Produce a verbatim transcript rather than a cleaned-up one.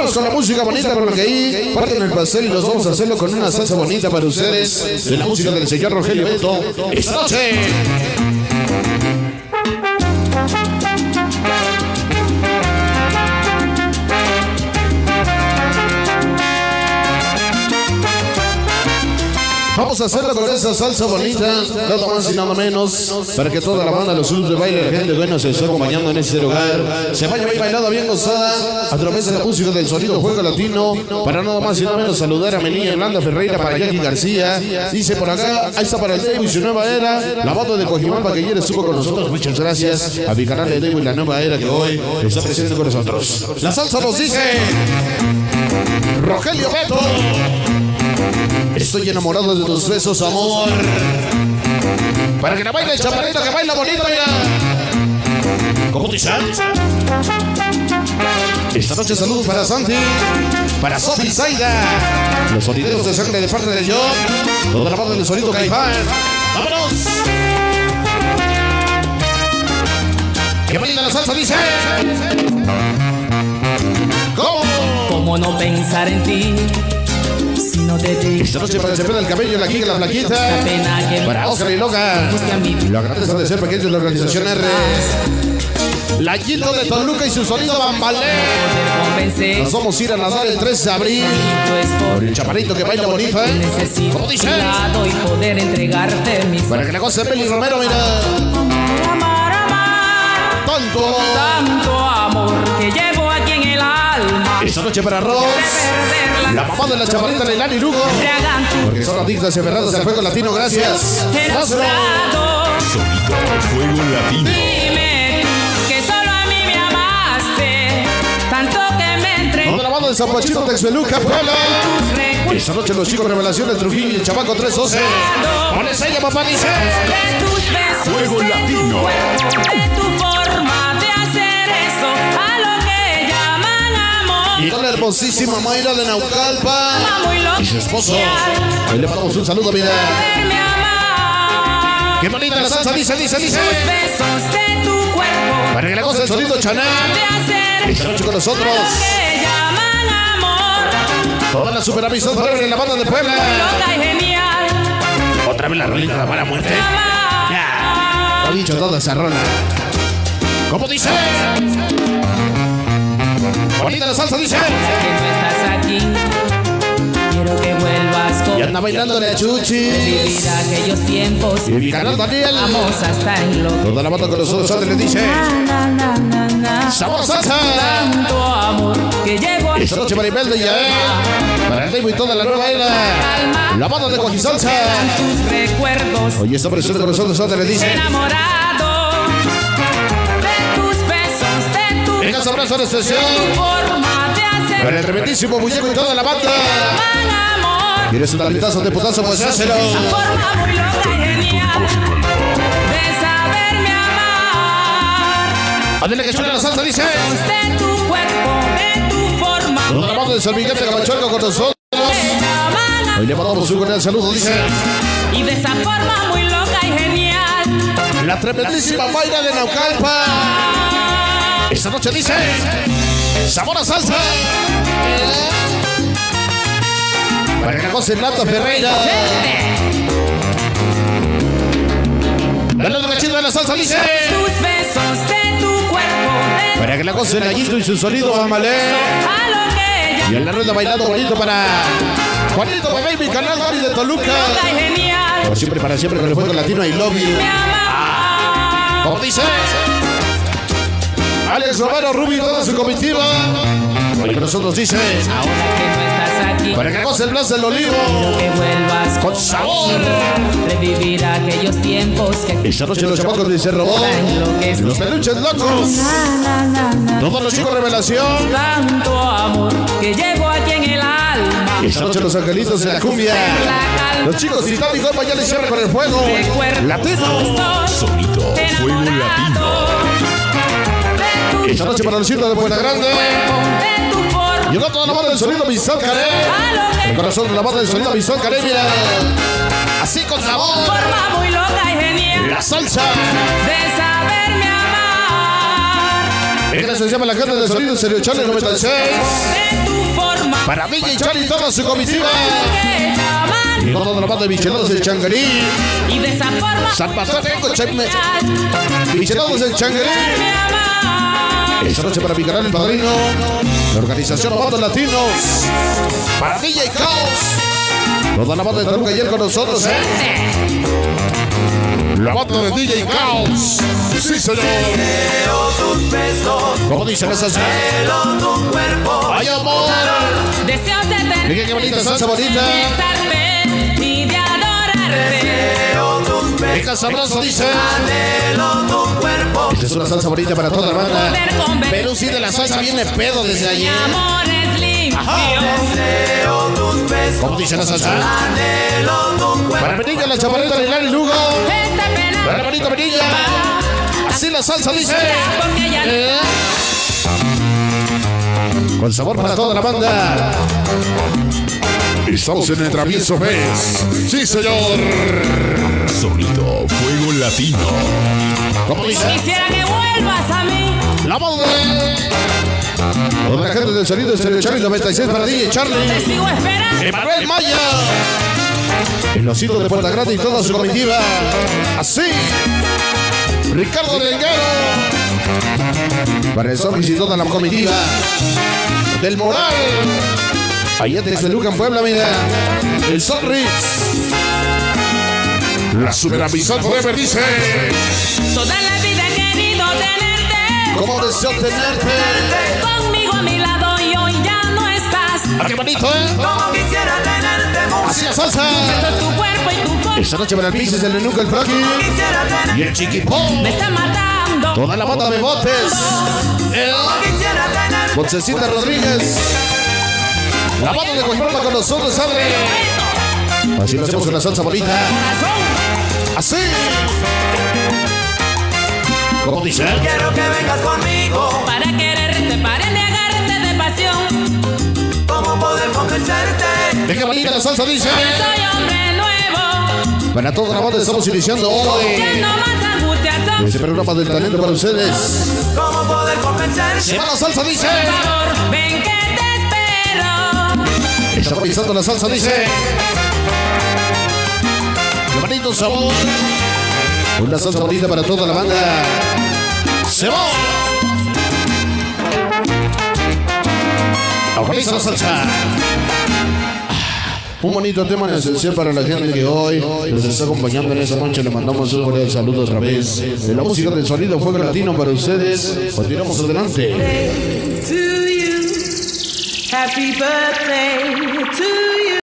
vamos con la música bonita porque ahí parten el pastel y los vamos a hacerlo con una salsa bonita para ustedes de la música del señor Rogelio Beto esta noche. Vamos a hacerlo con esa salsa bonita, nada más y nada menos, para que toda la banda, los clubes de baile, la gente buena se esté acompañando en este lugar. Se vaya bien bailada, bien gozada, a través de la música del sonido Juego Latino, para nada más y nada menos saludar a mi niña Yolanda Ferreira, para Jackie García, dice por acá, ahí está para el David y su nueva era, la banda de Cojimalpa que ayer estuvo con nosotros, muchas gracias a mi canal de David y la nueva era que hoy está presente con nosotros. La salsa nos dice Rogelio Beto. Estoy enamorado de tus besos, amor. Para que la baile el chaparrito, que baila bonito, mira. ¿Cómo te llamas? Esta noche saludos para Santi, para Sofi Zaida, los sonideros de sangre de parte de yo, toda la banda del sonido Caifán. ¡Vámonos! ¡Qué bonita la salsa, dice! ¿Cómo? ¿Cómo no pensar en ti? Si no te digo, esta noche para el cabello, la giga, la flaquita, para Oscar y Loca, lo agradezco de ser pequeños de la organización R, la Gildo de Toluca y su sonido Bambalé. Nos vamos a ir a nadar el tres de abril por el chaparrito que baila bonito, ¿eh? ¿Cómo dice? y poder entregarte mis para que la cosa de Peli Romero, mira. amar, amar, Tanto, tanto amor que llevo aquí en el alma. esta noche para Ross, la mamá de la chaparrita Leilani Lugo, porque son adictas y aferradas al fuego latino, gracias. Sonido Fuego Latino. Dime que solo a mí me amaste, tanto que me entregué. Toda la banda de San Pachito, Texmeluca, Puebla. Esta noche los chicos Revelaciones Trujillo y el Chabaco tres doce. ¡Pones ella, papá, dice! De tus besos, Fuego de Latino. tu cuerpo, de tu forma de hacer eso, a lo que llaman amor. Y con la hermosísima Mayra de Naucalpa y su esposo. Hoy le mandamos un saludo, mira. Poderme amar. ¡Qué bonita la salsa! Dice, dice, dice. Tus besos de tu cuerpo, Para que le goce el sonido Chaná. de hacer Esta noche con nosotros. lo que llaman amor. Toda la super amistad forever en la banda de Puebla. Loca y genial. Otra vez la rolita de la mala muerte. Ya. Ha dicho toda esa rola. ¿Cómo dice? Bonita la salsa, dice. Que no estás aquí, quiero que vuelvas con Y anda bailando la Chuchi. vivir aquellos tiempos. Y mi canal Daniel. Vamos hasta en lo Toda la banda con nosotros antes le dice. na, na, na, na. ¡Sabor salsa! Tanto amor que llevo aquí. Esta noche para Ibel de Yael. Para el Dave y toda la nueva era. La banda de Coajisalsa. Tus recuerdos. Hoy está presente con nosotros antes le dice. Enamorado de tus besos, de tu Venga, abrazo de sesión. forma de hacer. Para el tremendísimo muñeco y toda la banda. Llaman amor. ¿Quieres un talentazo de putazo? Pues hácelo. Esa forma muy loca y genial de saberme amar. Ándale que suena la salsa, dice. De tu cuerpo, de tu forma. Toda la banda de San Miguel de Camachuelco con nosotros. Te llaman Hoy le mandamos un cordial saludo, dice. y de esa forma muy loca y genial. La tremendísima Mayra de Naucalpa. Esta noche dice. Sabor a salsa. Para que goce Nata Ferreira. Dale un cachito de la salsa, dice. Tus besos de tu cuerpo, de Para que la goce Nayito y su sonido Amalé. a lo que Y en la rueda bailando bonito para Juanito Bebé y mi canal Gary de Toluca. loca y genial Como siempre, para siempre con el fuego latino I love you. me amar. Como dice Alex Romero, Ruby y toda su comitiva. Hoy con nosotros dice. Ahora que no estás aquí, Para que goce el blas del olivo. que vuelvas Con sabor. revivir aquellos tiempos que Esta noche los chamacos de Cerro Robó. Los peluches locos. na, na, na. Todos los chicos revelación. Tanto amor que llevo aquí en el alma. Esta noche los angelitos de la cumbia. Los chicos titánicos ya les cierran con el fuego. Latino. Sonido Fuego Latino. Esta noche para el circo de Buena Grande. De tu forma, Llegó toda la banda del sonido Misal Caré. a lo que El corazón de la banda del sonido Misal Caré. Mira. Así con sabor. forma muy loca y genial La salsa. de saberme amar. Esta se llama la carne del sonido Serio Channel noventa y seis. De tu Para D J Charlie y toda su comitiva. Que llaman Y con toda la banda de Michelados del Changarí. y de esa forma San Pastor Tengo Chayme. Michelados del Changarí. me aman. Esta noche para mi canal El Padrino. La organización Bandos Latinos. Para D J Caos. Toda la banda de Taruca ayer con nosotros, ¿eh? La banda de D J Caos. Sí, señor. ¿Cómo dicen esas? ¡Ay, amor! Deseos de tener Miren qué bonita salsa bonita. besarte y de adorarte. Venga, sabroso, dice. Esta es una salsa bonita para toda la banda. Pero si de la salsa viene pedo desde Mi ayer. amor es limpio. ¿Cómo dice la salsa? Para Benilla, la chaparrita de Lali Lugo. Esta pena Para la bonita Benilla. Así la salsa dice. porque ya Eh. Con sabor para toda la banda. Estamos en el Travieso Fest. Sí, señor. Sonido Fuego Latino. ¿Cómo dice? quisiera que vuelvas a mí. La banda. Toda la gente del sonido de Stereo Charlie noventa y seis para D J Te Charlie. sigo esperando. Emanuel Maya. El osito de Puerta Grande y toda su comitiva. Así. Ricardo Delgado. Para el Zombies y toda la comitiva. Del Moral. Allá desde Lucan, Puebla, mira. El Sonrix. La Superamistad Forever dice. Toda la vida he querido tenerte. ¿Cómo deseo tenerte? Conmigo a mi lado y hoy ya no estás. Ah, qué bonito, ¿eh? Como quisiera tenerte mucho. Así la salsa. Esto es tu cuerpo y tu forma. Esta noche para el Pisces, el Nenuca, el Frocky. Quisiera tenerte. Y el Chiquipón. Me está matando. Toda la banda de botes. El Quisiera tenerte. Montecita Rodríguez. La banda de Coajimalpa con nosotros, abre. Así lo hacemos con la salsa bonita. Corazón. Así. ¿Cómo dice? Quiero que vengas conmigo. Para quererte, para embriagarte de pasión. ¿Cómo poder convencerte? Venga, bonita la salsa, dice. Soy hombre nuevo. Para toda la banda estamos iniciando hoy Ya no más angustias son. este programa del talento para ustedes. ¿Cómo poder Se convencerte? va la salsa, dice. Por favor, ven que te espero. Está comenzando la salsa, dice. Qué bonito sabor. Una salsa bonita para toda la banda. Se va. Comienza la salsa. Un bonito tema en esencial para la gente que hoy nos está acompañando en esta noche. Le mandamos un cordial saludo otra vez. De la música del sonido Fuego Latino para ustedes. Continuamos adelante. To you, happy birthday